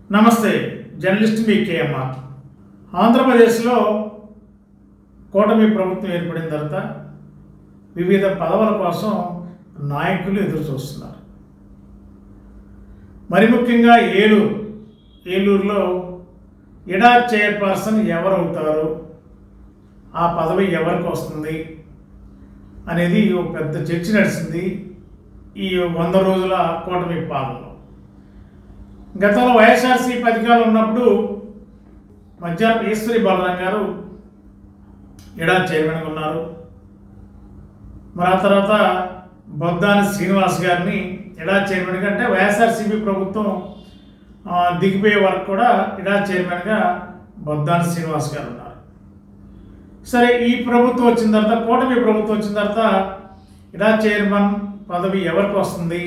నమస్తే, జర్నలిస్ట్ మీ కేఎంఆర్. ఆంధ్రప్రదేశ్లో కూటమి ప్రభుత్వం ఏర్పడిన తర్వాత వివిధ పదవుల కోసం నాయకులు ఎదురు చూస్తున్నారు. మరి ముఖ్యంగా ఏలూరులో ఇడా చైర్పర్సన్ ఎవరు అవుతారు, ఆ పదవి ఎవరికి వస్తుంది అనేది ఒక పెద్ద చర్చ నడిచింది ఈ 100 రోజుల కూటమి పాలనలో. గతంలో వైఎస్ఆర్సీపీ అధికారులు ఉన్నప్పుడు మధ్యాహ్నం ఈశ్వరి బలరాం గారు ఇడా చైర్మన్గా ఉన్నారు. మరి ఆ తర్వాత బొద్దాని శ్రీనివాస్ గారిని ఇడా చైర్మన్గా, అంటే వైఎస్ఆర్సీపీ ప్రభుత్వం దిగిపోయే వరకు కూడా ఇడా చైర్మన్గా బొద్దాని శ్రీనివాస్ గారు ఉన్నారు. సరే, ఈ ప్రభుత్వం వచ్చిన తర్వాత, కూటమి ప్రభుత్వం వచ్చిన తర్వాత ఇడా చైర్మన్ పదవి ఎవరికి వస్తుంది,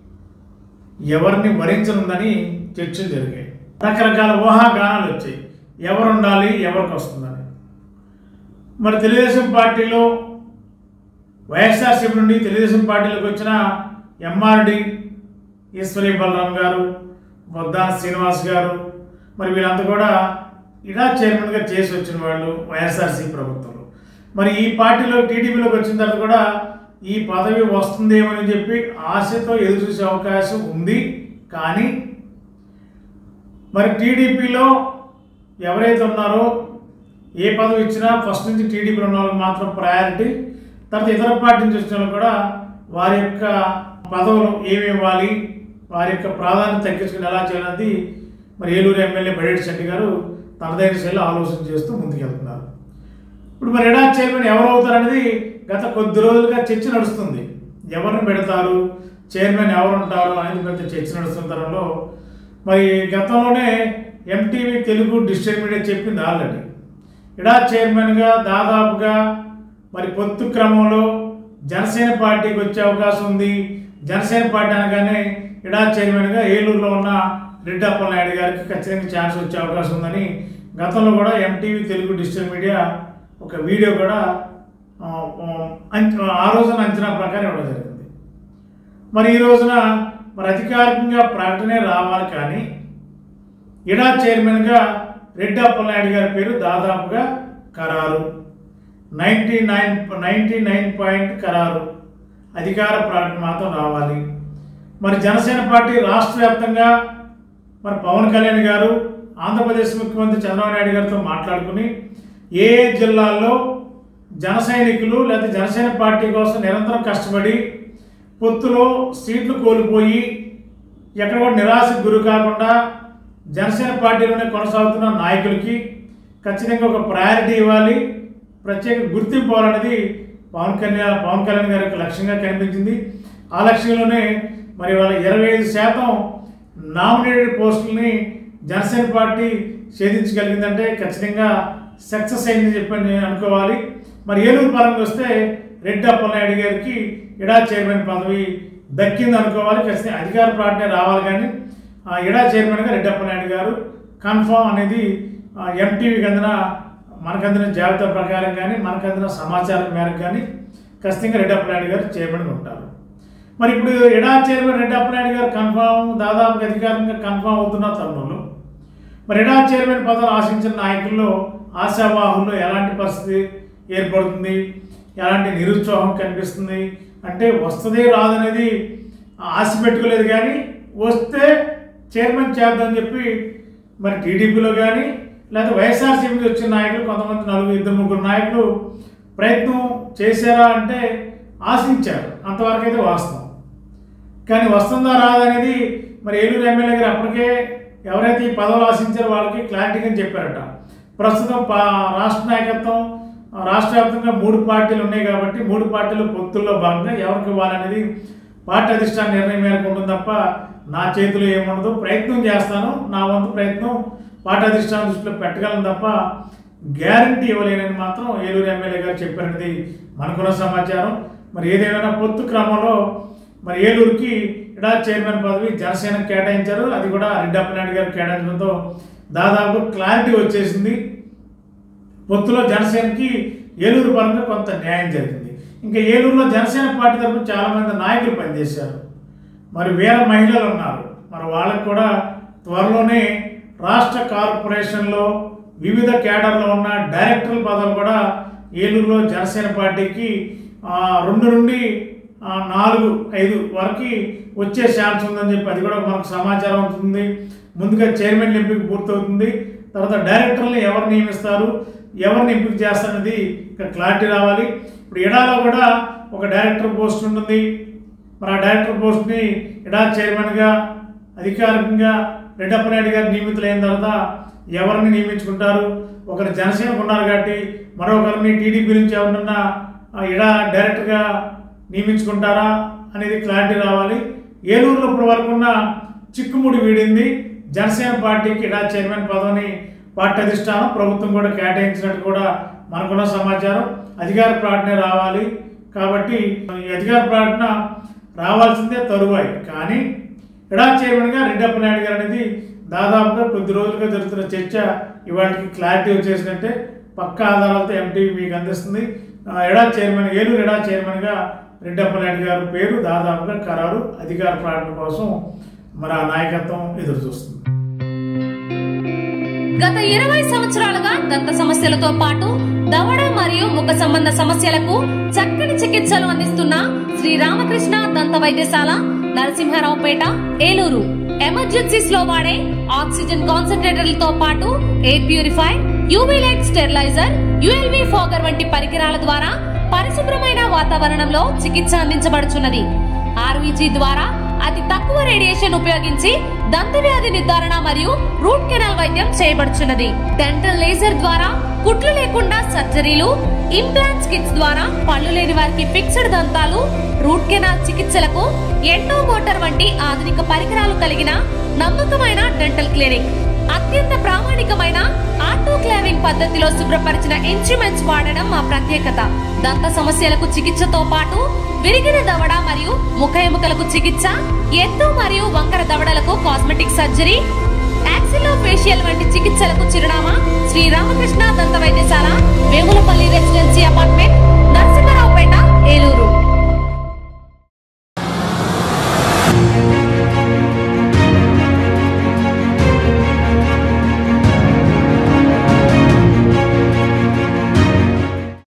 ఎవరిని వరించనుందని చర్చలు జరిగాయి. రకరకాల ఊహాగానాలు వచ్చాయి, ఎవరు ఉండాలి, ఎవరికి వస్తుందని. మరి తెలుగుదేశం పార్టీలో వైఎస్ఆర్సీపీ నుండి తెలుగుదేశం పార్టీలోకి వచ్చిన ఎంఆర్డి ఈశ్వరి బలరాం గారు, బొద్దాని శ్రీనివాస్ గారు, మరి వీళ్ళంతా కూడా ఇడా చైర్మన్గా చేసి వచ్చిన వాళ్ళు వైఎస్ఆర్సీపీ ప్రభుత్వంలో. మరి ఈ పార్టీలో టీడీపీలోకి వచ్చిన తర్వాత కూడా ఈ పదవి వస్తుందేమని చెప్పి ఆశతో ఎదురు చూసే అవకాశం ఉంది. కానీ మరి టీడీపీలో ఎవరైతే ఉన్నారో ఏ పదవి ఇచ్చినా ఫస్ట్ నుంచి టీడీపీలో ఉన్న వాళ్ళకి మాత్రం ప్రయారిటీ, తర్వాత ఇతర పార్టీ నుంచి వచ్చిన వాళ్ళు కూడా వారి యొక్క పదవులు ఏమి ఇవ్వాలి, వారి యొక్క ప్రాధాన్యత తగ్గించుకుని ఎలా చేయాలన్నది మరి ఏలూరు ఎమ్మెల్యే బడేటి శెట్టి గారు తనదైన శైలిలో ఆలోచన చేస్తూ ముందుకెళ్తున్నారు. ఇప్పుడు మరి ఇడా చైర్మన్ ఎవరు అవుతారనేది గత కొద్ది రోజులుగా చర్చ నడుస్తుంది. ఎవరిని పెడతారు, చైర్మన్ ఎవరు ఉంటారు అనేది పెద్ద చర్చ నడుస్తున్న తరంలో మరి గతంలోనే ఎంటీవీ తెలుగు డిజిటల్ మీడియా చెప్పింది ఆల్రెడీ ఇడా చైర్మన్గా దాదాపుగా మరి పొత్తు క్రమంలో జనసేన పార్టీకి వచ్చే అవకాశం ఉంది. జనసేన పార్టీ అనగానే ఇడా చైర్మన్గా ఏలూరులో ఉన్న రెడ్డి అప్పలనాయుడు గారికి ఖచ్చితంగా ఛాన్స్ వచ్చే అవకాశం ఉందని గతంలో కూడా ఎంటీవీ తెలుగు డిజిటల్ మీడియా ఒక వీడియో కూడా ఆ రోజున అంచనా ప్రకారం ఇవ్వడం జరిగింది. మరి ఈ రోజున మరి అధికారికంగా ప్రకటనే రావాలి, కానీ ఇడా చైర్మన్గా రెడ్డి అప్పలనాయుడు గారి పేరు దాదాపుగా ఖరారు, 99% ఖరారు. అధికార ప్రకటన మాత్రం రావాలి. మరి జనసేన పార్టీ రాష్ట్ర వ్యాప్తంగా మరి పవన్ కళ్యాణ్ గారు ఆంధ్రప్రదేశ్ ముఖ్యమంత్రి చంద్రబాబు నాయుడు గారితో మాట్లాడుకుని ఏ జిల్లాల్లో జన సైనికులు లేదా జనసేన పార్టీ కోసం నిరంతరం కష్టపడి పొత్తులో సీట్లు కోల్పోయి ఎక్కడ కూడా నిరాశకు గురి కాకుండా జనసేన పార్టీలోనే కొనసాగుతున్న నాయకులకి ఖచ్చితంగా ఒక ప్రయారిటీ ఇవ్వాలి, ప్రత్యేక గుర్తింపు ఇవ్వాలనేది పవన్ కళ్యాణ్ గారి యొక్క లక్ష్యంగా కనిపించింది. ఆ లక్ష్యంలోనే మరి వాళ్ళ 25% నామినేటెడ్ పోస్టులని జనసేన పార్టీ ఛేదించగలిగిందంటే ఖచ్చితంగా సక్సెస్ అయిందని చెప్పి నేను అనుకోవాలి. మరి ఏలూరు పరంగా వస్తే రెడ్డి అప్పలనాయుడు గారికి ఇడా చైర్మన్ పదవి దక్కింది అనుకోవాలి. ఖచ్చితంగా అధికార ప్రకటన రావాలి, కానీ ఇడా చైర్మన్గా రెడ్డి అప్పలనాయుడు గారు కన్ఫామ్ అనేది ఎంటీవీకి మనకందిన జాబితా ప్రకారం కానీ మనకందిన సమాచారం మేరకు కానీ ఖచ్చితంగా రెడ్డి అప్పలనాయుడు గారు చైర్మన్గా ఉంటారు. మరి ఇప్పుడు ఇడా చైర్మన్ రెడ్డి అప్పలనాయుడు గారు కన్ఫామ్ దాదాపుగా అధికారికంగా కన్ఫామ్ అవుతున్న తరుణంలో మరి ఇడా చైర్మన్ పదవులు ఆశించిన నాయకుల్లో ఆశావాహుల్లో ఎలాంటి పరిస్థితి ఏర్పడుతుంది, ఎలాంటి నిరుత్సాహం కనిపిస్తుంది అంటే వస్తుందే రాదనేది ఆశ పెట్టుకోలేదు, కానీ వస్తే చైర్మన్ చేద్దామని చెప్పి మరి టీడీపీలో కానీ లేదా వైఎస్ఆర్సీపీ వచ్చిన నాయకులు కొంతమంది 2-3 నాయకులు ప్రయత్నం చేశారా అంటే ఆశించారు, అంతవరకు అయితే వాస్తవం. కానీ వస్తుందా రాదనేది మరి ఏలూరు ఎమ్మెల్యే గారు అప్పటికే ఎవరైతే ఈ పదవులు ఆశించారో వాళ్ళకి క్లారిటీగా చెప్పారట. ప్రస్తుతం రాష్ట్ర నాయకత్వం రాష్ట్ర వ్యాప్తంగా 3 పార్టీలు ఉన్నాయి కాబట్టి 3 పార్టీల పొత్తుల్లో భాగంగా ఎవరికి ఇవ్వాలనేది పార్టీ అధిష్టాన నిర్ణయం మేరకు ఉంటుంది తప్ప నా చేతిలో ఏముండదు. ప్రయత్నం చేస్తాను, నా వంతు ప్రయత్నం పార్టీ అధిష్టానం దృష్టిలో పెట్టగలను తప్ప గ్యారంటీ ఇవ్వలేనని మాత్రం ఏలూరు ఎమ్మెల్యే గారు చెప్పారనేది మనకున్న సమాచారం. మరి ఏదేమైనా పొత్తు క్రమంలో మరి ఏలూరుకి ఇడా చైర్మన్ పదవి జనసేన కేటాయించారు, అది కూడా రెడ్డి అప్పలనాయుడు గారు కేటాయించడంతో దాదాపు క్లారిటీ వచ్చేసింది. పొత్తులో జనసేనకి ఏలూరు పరంగా కొంత న్యాయం జరిగింది. ఇంకా ఏలూరులో జనసేన పార్టీ తరఫున చాలామంది నాయకులు పనిచేశారు. మరి వేరే మహిళలు ఉన్నారు, మరి వాళ్ళకు కూడా త్వరలోనే రాష్ట్ర కార్పొరేషన్లో వివిధ కేడర్లో ఉన్న డైరెక్టర్ల పదవులు కూడా ఏలూరులో జనసేన పార్టీకి 2 నుండి 4-5 వరకు వచ్చే ఛాన్స్ ఉందని చెప్పి అది కూడా మనకు సమాచారం అవుతుంది. ముందుగా చైర్మన్ ఎంపిక పూర్తవుతుంది. తర్వాత డైరెక్టర్లు ఎవరు నియమిస్తారు, ఎవరిని ఎంపిక చేస్తారనేది ఇక్కడ క్లారిటీ రావాలి. ఇప్పుడు ఎడాలో కూడా ఒక డైరెక్టర్ పోస్ట్ ఉంటుంది. మరి ఆ డైరెక్టర్ పోస్ట్ని ఎడా చైర్మన్గా అధికారికంగా రెడ్డప్పనాయుడు గారు నియమితులైన తర్వాత ఎవరిని నియమించుకుంటారు, ఒకరు జనసేనకు ఉన్నారు కాబట్టి మరొకరిని టీడీపీ నుంచి ఎవరన్నా ఎడా డైరెక్టర్గా నియమించుకుంటారా అనేది క్లారిటీ రావాలి. ఏలూరులో ఇప్పటి వరకు ఉన్న చిక్కుముడి వీడింది. జనసేన పార్టీకి ఎడా చైర్మన్ పదవిని పార్టీ అధిష్టానం ప్రభుత్వం కూడా కేటాయించినట్టు కూడా మనకున్న సమాచారం. అధికార ప్రకటన రావాలి కాబట్టి ఈ అధికార ప్రకటన రావాల్సిందే తరువాయి. కానీ ఎడా చైర్మన్గా రెడ్డప్పనాయుడు గారు అనేది దాదాపుగా కొద్ది రోజులుగా జరుగుతున్న చర్చ ఇవాళకి క్లారిటీ వచ్చేసినట్టే. పక్కా ఆధారాలతో ఎంటీవీ మీకు అందిస్తుంది. ఏలూరు ఎడా చైర్మన్గా రెడ్డప్పనాయుడు గారి పేరు దాదాపుగా ఖరారు. అధికార ప్రకటన కోసం మరి ఆ నాయకత్వం ఎదురు చూస్తుంది. గత 20 సంవత్సరాలుగా దంత సమస్యలతో పాటు దవడ మరియు ముఖ సంబంధ సమస్యలకు చక్కని చికిత్సలు అందిస్తున్న శ్రీ రామకృష్ణ దంత వైద్యశాల, నరసింహారావుపేట, ఏలూరు. ఎమర్జెన్సీస్ లో వాడే ఆక్సిజన్ కాన్సంట్రేటర్లతో పాటు air purify, UV light steriliser, ULV fogger వంటి పరికరాల ద్వారా పరిశుభ్రమైన వాతావరణంలో చికిత్స అందించబడుచున్నది. ఆర్వీజీ ద్వారా అతి తక్కువ రేడియేషన్ ఉపయోగించి దంత వ్యాధి నిర్ధారణ మరియు రూట్ కెనాల్ వైద్యం చేయబడుచున్నది. డెంటల్ లేజర్ ద్వారా కుట్లు లేకుండా సర్జరీలు, ఇంప్లాంట్స్ కిట్స్ ద్వారా పళ్ళు లేని వారికి ఫిక్స్డ్ దంతాలు, రూట్ కెనాల్ చికిత్సలకు ఎండో మోటార్ వంటి ఆధునిక పరికరాలు కలిగిన నమ్మకమైన డెంటల్ క్లినిక్. అత్యంత ప్రామాణికమైన ఆటోక్లావింగ్ పద్ధతిలో శుభ్రపరిచిన ఇన్స్ట్రుమెంట్స్ వాడడం మా ప్రత్యేకత. దంత సమస్యలకు చికిత్సతో పాటు విరిగిన దవడ మరియు ముఖ ఎముకలకు చికిత్స, ఎత్తు మరియు వంకర దవడలకు కాస్మెటిక్ సర్జరీ, యాక్సిలోఫేషియల్ వంటి చికిత్సలకు చిరునామా శ్రీ రామకృష్ణ దంత వైద్యశాల, వేములపల్లి రెసిడెన్సీ అపార్ట్మెంట్, నరసింహారావుపేట, ఏలూరు.